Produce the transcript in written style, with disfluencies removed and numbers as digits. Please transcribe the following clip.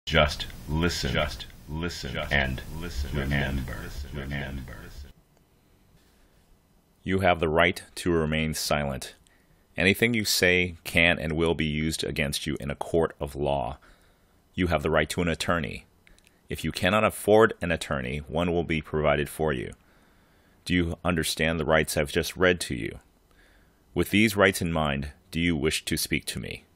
Just listen. Just listen. Just and listen. Remember. Remember. You have the right to remain silent. Anything you say can and will be used against you in a court of law. You have the right to an attorney. If you cannot afford an attorney, one will be provided for you. Do you understand the rights I've just read to you? With these rights in mind, do you wish to speak to me?